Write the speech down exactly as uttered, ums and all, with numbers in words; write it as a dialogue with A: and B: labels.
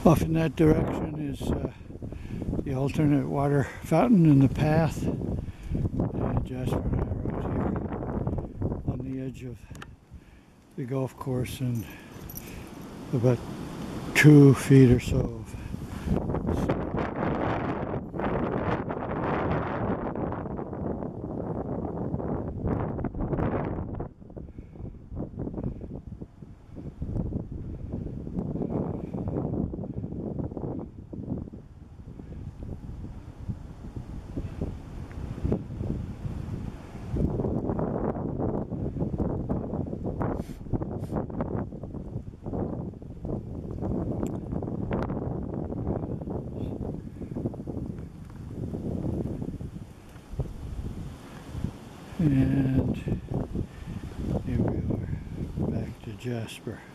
A: Off in that direction is uh, the alternate water fountain in the path. And Jasper and I are out here on the edge of the golf course, and about two feet or so of snow. And here we are back to Jasper.